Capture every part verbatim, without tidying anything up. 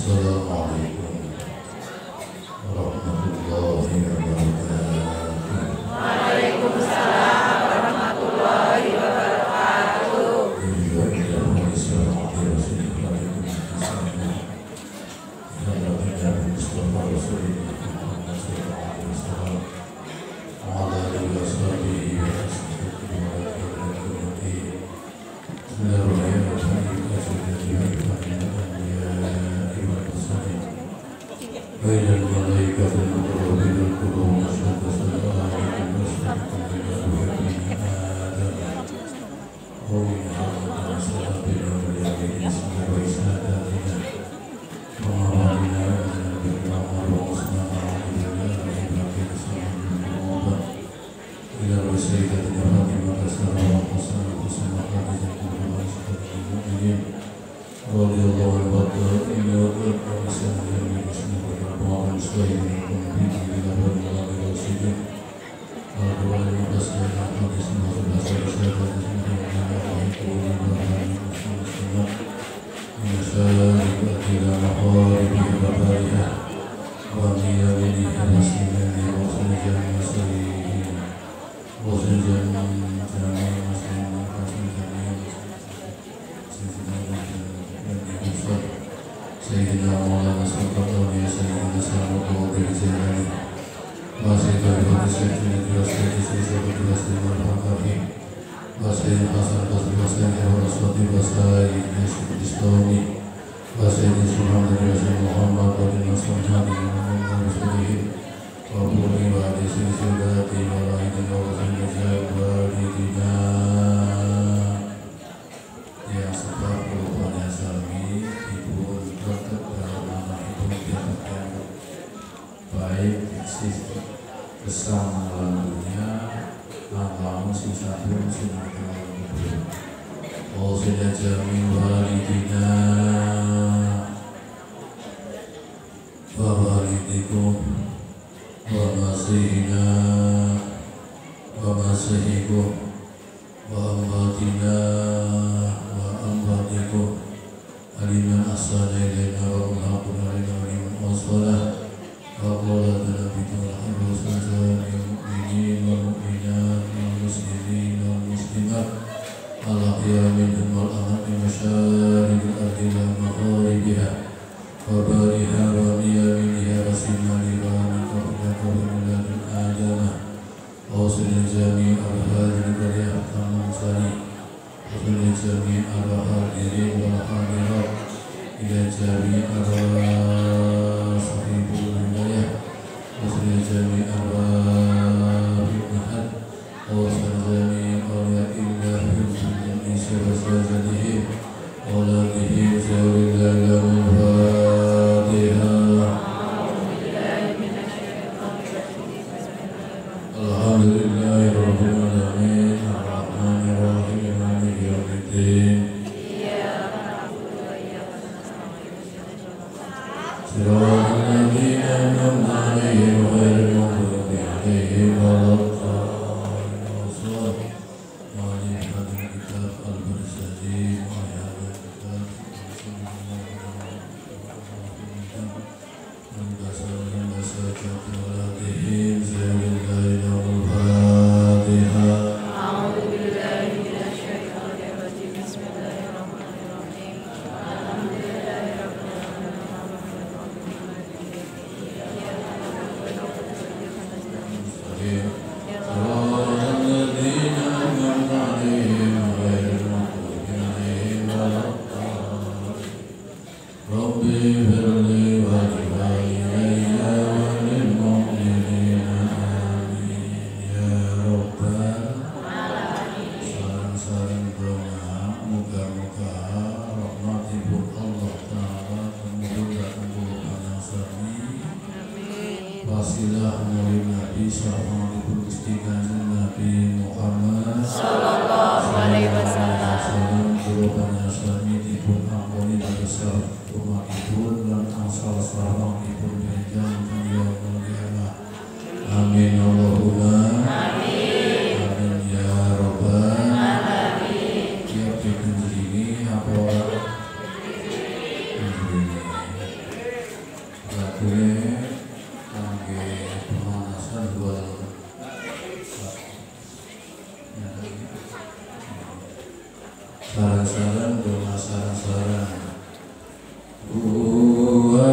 Assalamualaikum warahmatullahi wabarakatuh. Waalaikumsalam warahmatullahi wabarakatuh. sarang doma sarang-sarang Buah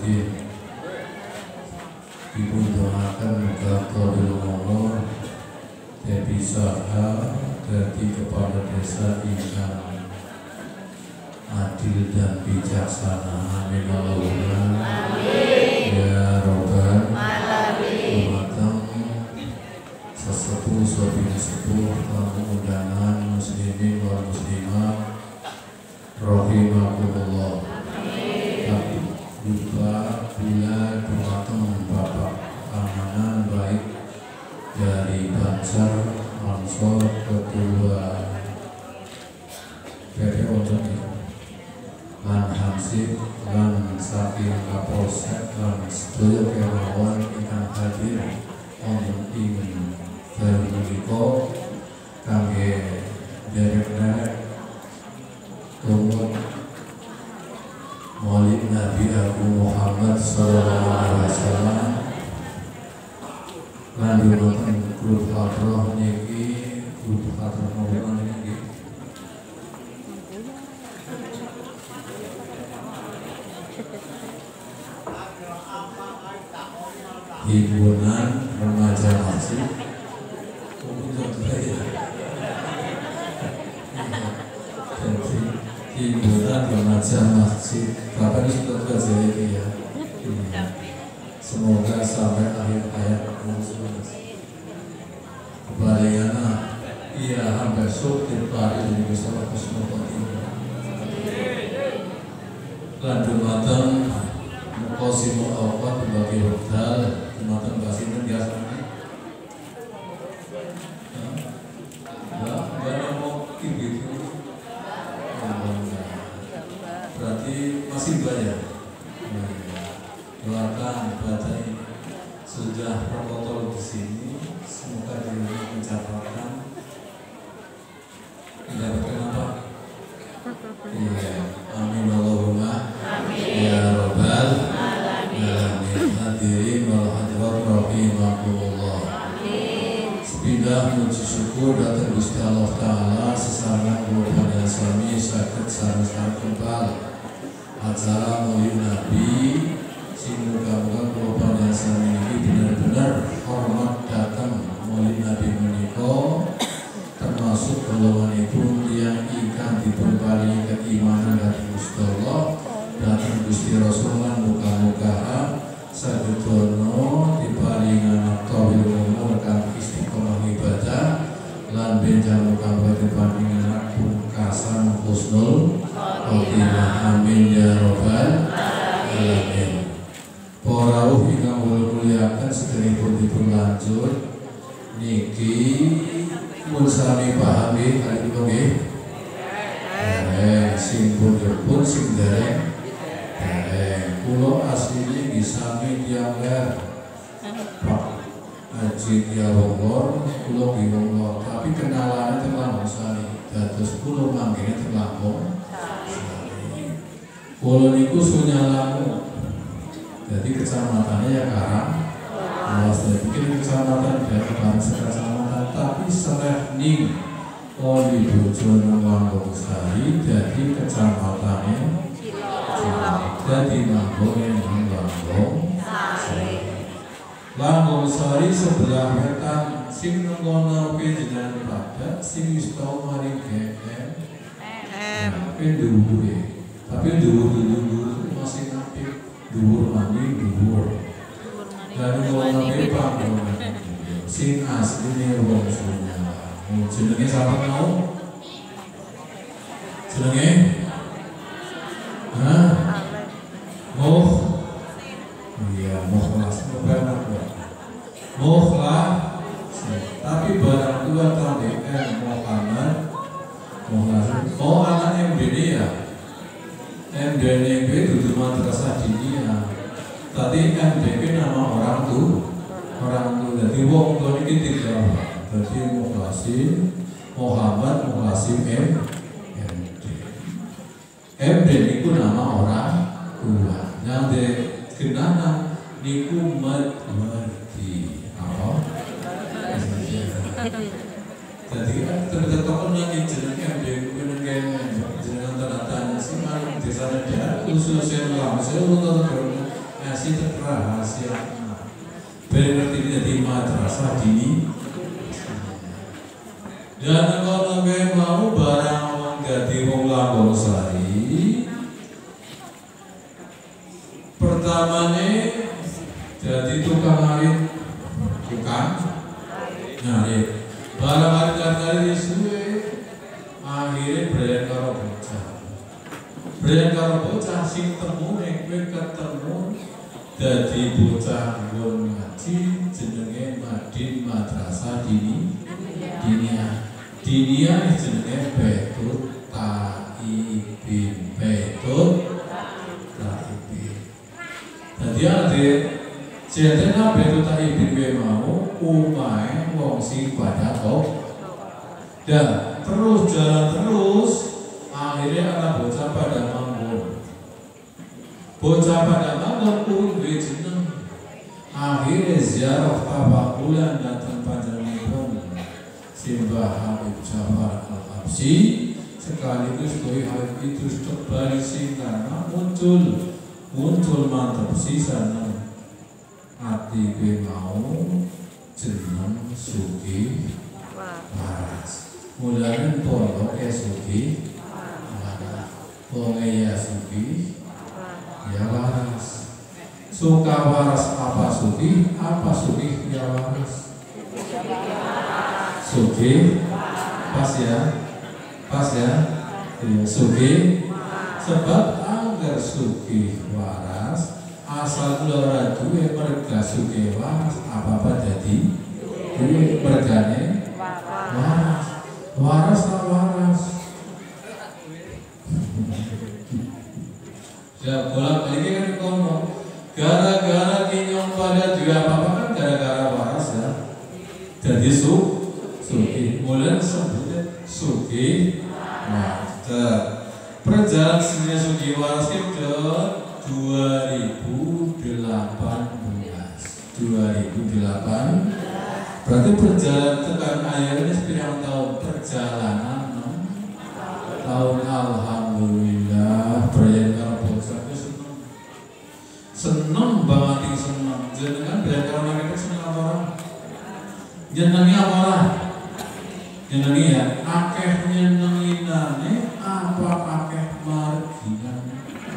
Waliddin. Ibu doakan muga qabil umur Debi Saha dari kepala desa ingkang adil dan bijaksana. Amin Allahumma ya Rabbal alamin. Sesepuh sobi sepuh tamu undangan muslimin wal muslimah rahimakumullah. Tapi juga bila dumateng Bapak Amanan baik dari Banjar Ansor kedua dari Ojon lan Hansip lan saking Kapolsek lan sedaya kemawon ingkang hadir wonten ing dalu menika kangge derek-derek umur Maulid Nabi Abu Muhammad sallallahu alaihi wasallam lan dumateng grup hadroh niki grup hadroh nopo niki himpunan remaja masjid himpunan remaja masjid Bapak ini sudah belajar ini ya. Semoga sampai akhir hayat kebahagiaan ia hampir sulit pari dari bersama kesemuanya ini. Lanjut matang Muqasimu awqat berbagai bekal Matang bahasanya biasanya enggak, enggak mau gitu. Berarti masih banyak. Doakan baca sudah protokol di sini, semoga diri mencatatkan. Mendapatkan apa? Iya, amin Allahumma ya Rabbal alamin. Hadirin wal hadirat rahimakumullah. Sepindah muji syukur datang Gusti Allah Ta'ala sesama keluarga suami sakit sarang-sarang kembali acara Maulid Nabi sing muga-muga kula panjenengan ini benar-benar hormat datang Maulid Nabi menika termasuk golonganipun yang ingkang dipun paringi keimanan dhateng Gusti Allah dhateng Gusti Rasul lan muga-muga sagedono diparingan tawil umur kang istiqomah ibadah lan benjang muga-muga diparingan pungkasan husnul khotimah. Amin ya Rabbal alamin. Para ruh ingkang kula muliaken sedherengipun dipun lanjut niki mun sami pahami kali kula nggih. Eh sing pun sing dereng dereng kula asline nggih sami tiyang ler. Pak Haji Tiawongor kula nggih wong lor tapi kenalane teng Lampung Sari. Dados kula manggene teng Lampung. Kula niku Sunyalamu. Jadi kecamatannya ya Karang. Awas dari bikin kecamatan dari bangsa kecamatan tapi seleh ning Oli Bojo nang Lampung Sari jadi kecamatannya jadi Lampung nang Lampung Sari. Lampung Sari sebelah wetan sing nengono panjenengan Padak sing wis tau maring G M. Tapi dhuwure. Tapi dhuwur-dhuwur masih apik. Dhuwur mani dhuwur. Dan ngomongane panggonan. Sing asline wong Sunyalamu. Jenenge sapa mau? Jenenge? Hah? Moh. Iya, moh kelas benar kok. Moh lah. Tapi barang tua tahun D M Muhammad. Oh, anak M D D ya? M D N B itu madrasah diniyah. Tadi M D B nama orang tuh, orang tuh. Jadi wong tuh ini tiga. Jadi Mukhlasin, Muhammad, Mukhlasin M D. M D itu nama orang tua. Yang de kenana niku Madwati. Apa? Jadi ternyata tokoh yang jenenge M D ku jenenge jenenge tanda-tanda sing desa dia khususnya lama saya untuk ngasih rahasia ben ngerti dadi madrasah dini. Dan kalau kowe mau barang wong dadi wong Lampung Sari, pertamane jadi tukang ngarit, tukang ngarit. Barang ngarit-ngarit suwe, akhirnya brand karo bocah. Brand karo bocah sing temu nek kowe ketemu dadi bocah nggon ngaji jenenge Madin Madrasah Dini Dinia. Dinia jenenge Betut Taibin. Betut Taibin. Dadi ade jenenge Betut Taibin kowe mau umahe wong sing pada kok. Dan terus jalan terus akhirnya anak bocah pada manggung. Bocah pada manggung pun duwe jeneng. Akhirnya ziarah tabakulan datang panjenenganipun Simbah Habib Jafar Al-Habsyi sekaligus Doi Habib Idrus Tebari sing karena muncul muncul mantep sisana ati kowe mau jeneng Sugih Waras. Mulane pondok e Sugih Waras. Wong ya Sugih ya waras. Suka waras apa Sugih? Apa Sugih ya waras? Sugih pas ya, pas ya, Sugih. Sebab anggar Sugih waras, asal lora duwe merga Sugih waras, apa-apa jadi duwe mergane waras, waras tak waras. Ya bolak balik kan ngomong, gara-gara kinyong pada duwe apa-apa kan gara-gara waras ya. Jadi su Sugih, mulai sebutnya Sugih Waras. Perjalanan seni Sugih Waras itu dua ribu delapan belas. dua ribu delapan berarti perjalanan tekan akhirnya sepirang tahun perjalanan tahun. Alhamdulillah perjalanan karo bocah itu seneng seneng banget yang seneng. Jenengan biar kalau kita seneng apa orang jenengi apa orang jenengi ya akeh nyenenginane apa akeh marginane.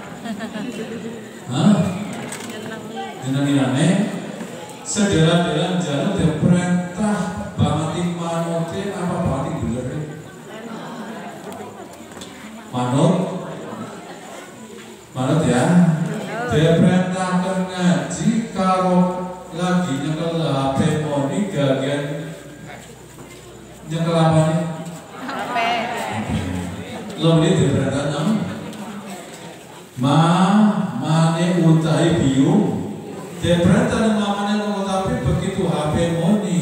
Hah? Nyenenginane sederhana jalan diperintah banget manute apa banget bener manut manut ya diperintahkan ngaji karo lagi nyekel H P moni gagian nyekel apa nih? H P lo ini diperintahkan ma mane utai biung diperintahkan mamanya ngomong tapi begitu H P moni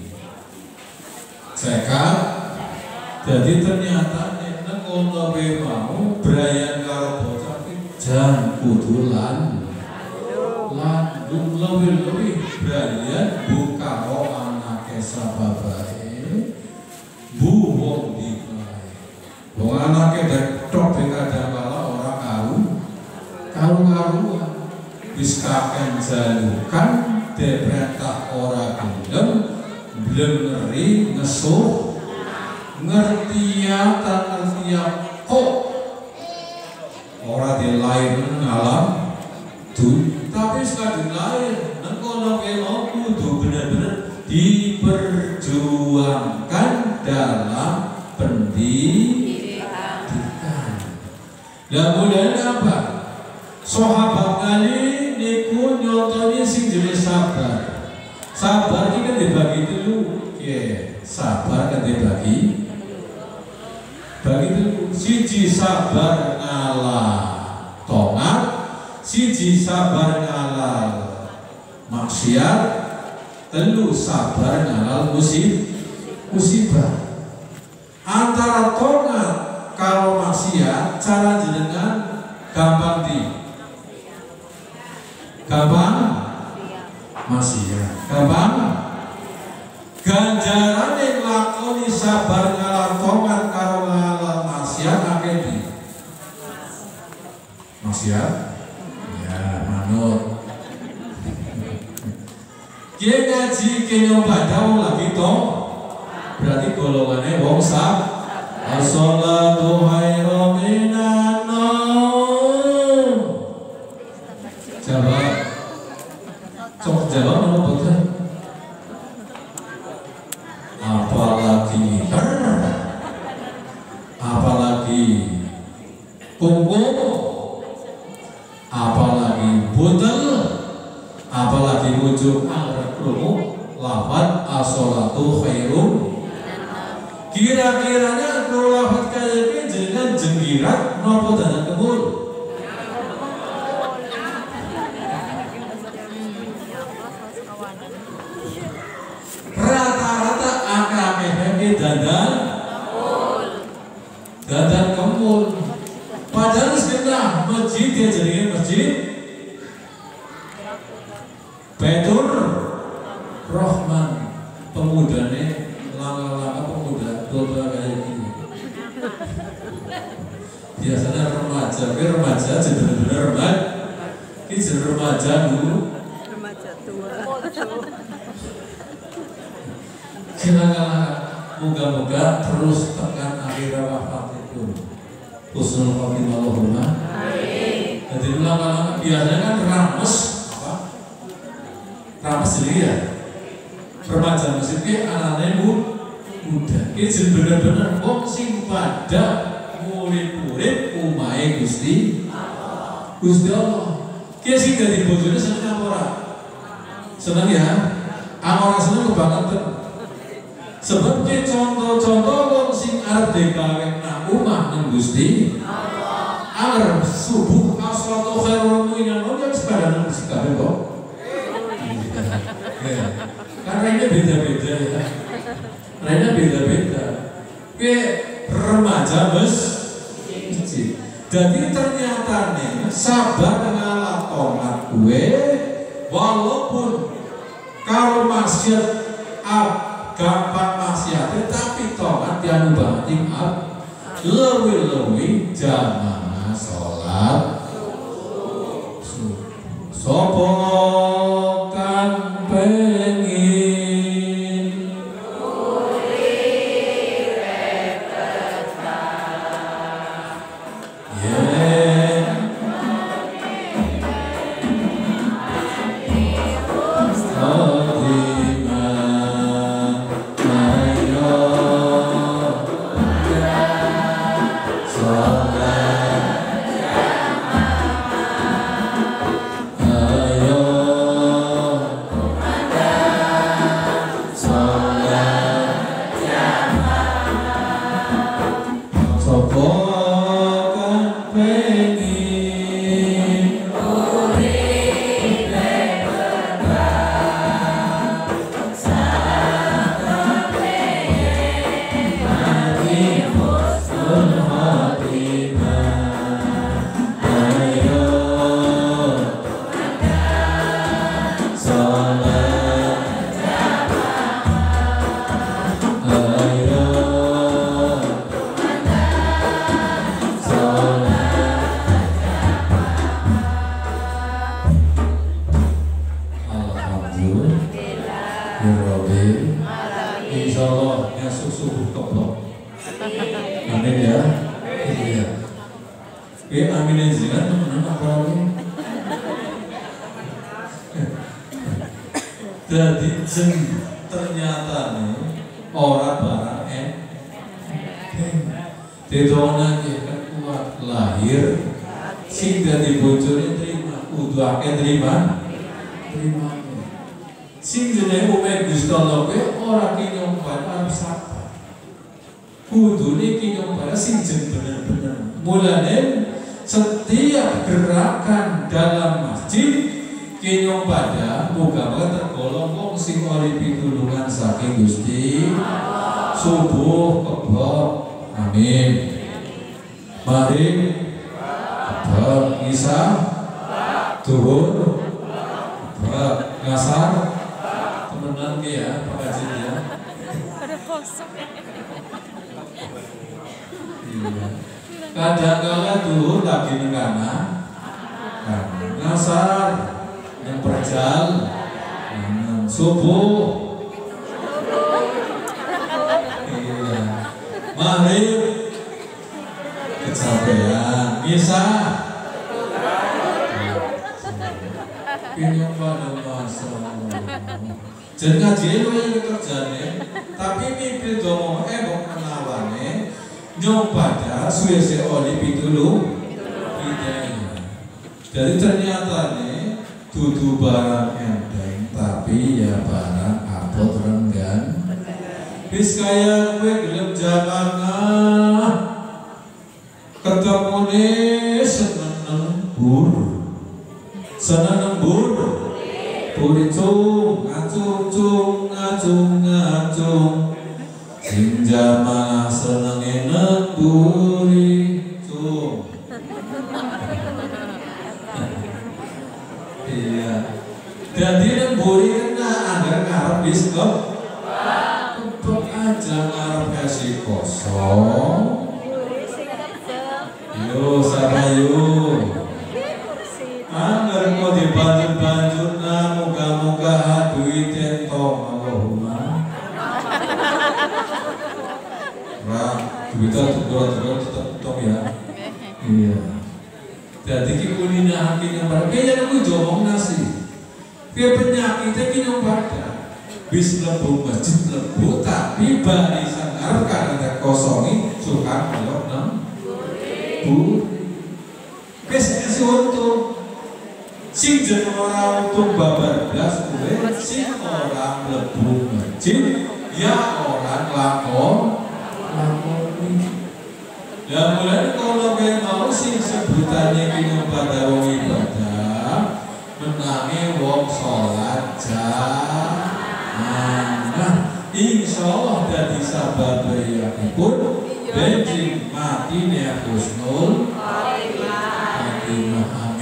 cekap. Jadi ternyata nek ngono wae mau Brian karo bocah jan kudulan lan luwih-luwih Brian buka karo anake sababae bu wong dikae wong anake tok kadang kala ora karu karu-karuan wis kaken jalukan diperintah ora gelem belum ngeri ngesuh ngerti ya tak ngerti ya kok orang di lain ngalam tuh tapi sekali lain nengkono mau kudu benar-benar diperjuangkan dalam pendidikan. Dan kemudian apa? Sahabat kali niku nyontohnya sing jenis sabar. Sabar ini kan dibagi dulu, ya sabar kan dibagi. Bagi itu siji sabar ngalah tongat, siji sabar ngalah maksiat, telu sabar ngalah musib musibah. Antara tongat kalau maksiat cara jenengan gampang di gampang maksiat gampang ganjaran yang lakoni sabar ngalah tongat karo ngalah maksiat akeh di maksiat ya manut Ki ngaji ki nyobadah wong lagi to. Berarti golongannya wong sah. As-sholatu khairum minan naum. Jawab. Coba jawab apa betul? Apalagi apalagi kungkung, apalagi budel, apalagi wujud al-rumu lafad as-sholatu khairum. Kira-kiranya kalau lafad kayak ini jangan jenggirat nopo dan kebul. Rata-rata akeh-akeh dandan dandan kemul. Padahal sebenarnya masjid dia jadi masjid Baitur Rahman. Pemudanya langkah-langkah pemuda doa kayak gini. Biasanya remaja, tapi remaja jadi benar-benar remaja. Ini jadi remaja dulu. Remaja tua. Kira-kira moga-moga terus tekan akhir wafat itu. Husnul khotimah Allahumma. Amin. Jadi lama-lama biasanya kan rames apa? Rames jadi ya. Remaja masjid ke anaknya muda. Ini jadi benar-benar wong sing pada murid-murid umai Gusti Allah. Gusti Allah. Ki sing dadi bojone seneng apa ora? Seneng ya. Orang seneng kebangetan. Sebab ki contoh-contoh wong sing arep digawe nang omah nang Gusti Allah. Arep subuh as-sholatu khairum minan naum yang sepadan Gusti kabeh kok. Karena ini beda-beda ya. Karena beda-beda. Ki remaja bes kecil. Jadi ternyata nih sabar ngalah tomat gue walaupun kalau maksiat ab gampang maksiat tapi tomat yang banting ab lewi-lewi jamaah sholat sopo kan pengen jadi jen ternyata nih orang barang en dedona kan kuat lahir sing dadi bojone terima kudu akeh terima terima sing jenenge ume Gusti Allah kowe ora ki nyoba sabar kudune ki nyoba sing jen bener-bener mulane setiap gerakan dalam masjid kinyong pada moga-moga tergolong wong sing ori pitulungan saking Gusti subuh kebab amin mari kebab isya zuhur kebab ngasar temenan ki ya pengajian ya ada kosong iya kadang-kadang zuhur lagi ning kanan ngasar yang berjalan subuh. Iya. Maghrib kecapean. Isya kinyong pada masalah. Jadi ngaji itu yang kerjanya, tapi mimpi domo eh bok menawane nyong pada suwe-suwe oli pitulu pitanya. Jadi ternyata nih tutu barang enteng, tapi ya barang abot renggan. Bis kaya gue gelem jangan ketemu nih seneng bur, seneng bur. Puri cung, ngacung cung, ngacung ngacung, sing jamaah senenge neburi cung. Iya. Jadi neburi kena ada ngarep biskop. Kebek aja ngarep kasih kosong. Yo sarayu. Angger kok dibanjur-banjur na muga-muga duit entong Allahumma. Nah, duitnya tegor-tegor tetap entong ya. Iya. Jadi ki kulina hati yang pada kayaknya aku jomong nasi. Kayak penyakitnya ki yang pada bis lebu masjid lebu tapi barisan arep karena kosongi suka melok nang bu. Kes esi untung. Sing jeneng ora untung babar blas kuwe sing ora mlebu masjid ya ora lakon lakoni. Lah mulane kalau kowe mau sing sebutane ki pada wong ibadah menangi wong salat jamaah. Nah, insyaallah dadi sabab yakipun benjing matine husnul khatimah.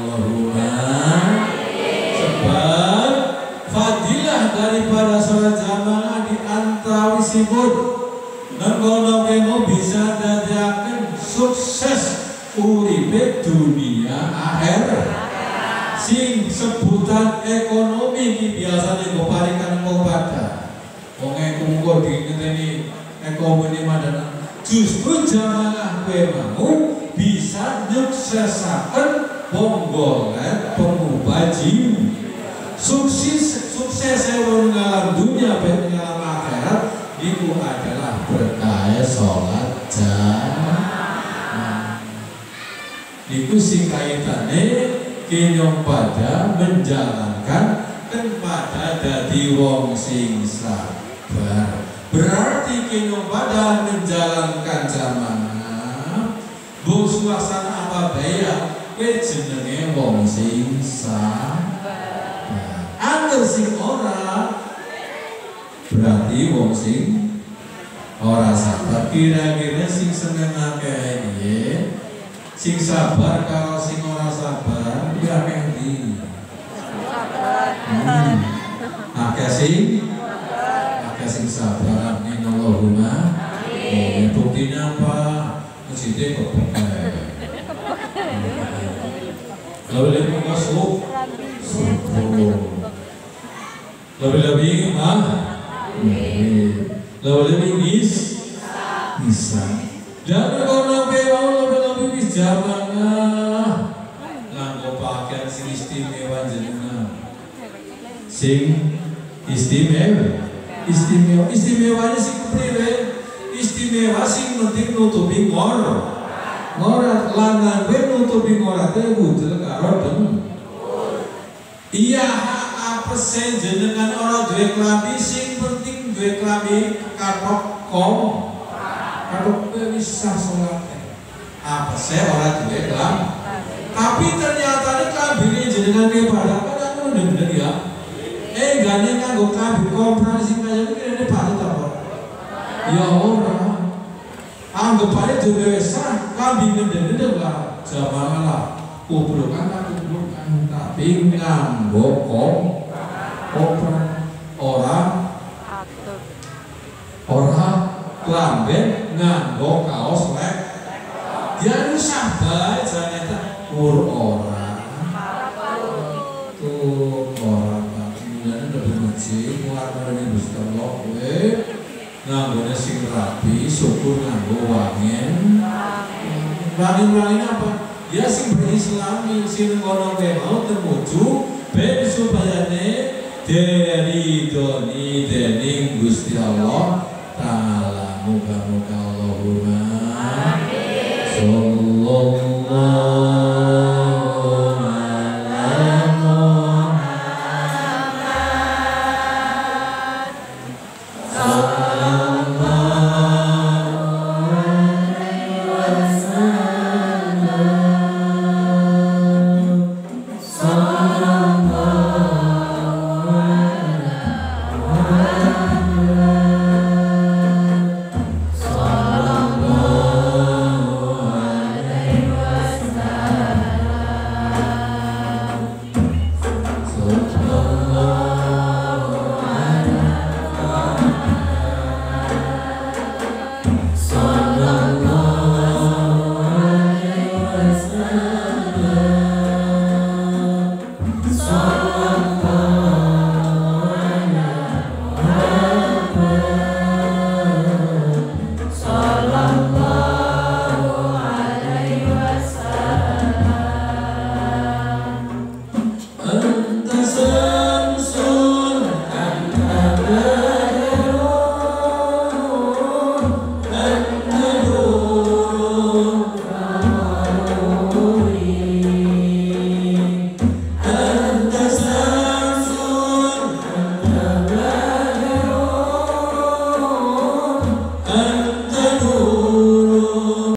Sebab fadilah daripada sholat jamaah di antawisipun nengkono kemo bisa dadiaken sukses uripe dunia akhirat. Sing sebutan ekonomi ki biasane go parikan kepada wong engko dingeteni ekonomi madana. Justru jamaah kowe mau bisa nyuksesaken penggolet pengubaji sukses sukses orang dalam dunia dan dalam akhirat itu adalah berkah sholat jamaah. Itu sing kaitannya kinyong pada menjalankan kepada dadi wong sing sabar. Berarti kinyong pada menjalankan jamaah bu suasana apa bayar. Kowe jenenge wong sing sabar. Angger sing ora berarti wong sing ora sabar. Kira-kira sing senengake piye? Sing sabar karo sing ora sabar ya endi? Hmm. Akeh sing akeh sing sabar amin Allahumma. Amin. Buktinya apa? Masjidnya kok pakai lebih-lebih masuk subuh, lebih-lebih mah, lebih-lebih bis, bisa. Dan kalau lebih-lebih lebih bisa mana? Langkau pakaian sing istimewa jenengan, sing istimewa, istimewa, istimewanya sing kepriwe, istimewa sing penting nutupi ngor. Ngorat langan gue nutupi ngoratnya budel karo dem. Iya apa sih jenengan orang duwe klambi sing penting duwe klambi katok kom. Katok gue bisa sholatnya. Apa sih orang duwe klambi? Tapi ternyata ini klambi ini jenengan gue pada kan aku bener-bener ya. Eh gane nganggo klambi kompran sing kaya ini ini pada apa? Ya orang. Anggapannya juga sah, kambing gede-gede lah, jamaah lah, kubrukan lah kubrukan, tapi nganggo kok, kopran, orang, orang, lamben nganggo kaos lek, dia usah baik, ternyata kur orang, tuh orang, kemudian lebih masjid. syukur nganggo wangen. Wangen-wangen apa? Ya sing berislami sing ngono kae mau temuju ben supayane diridhoni dening Gusti Allah taala. Muga-muga Allahumma amin.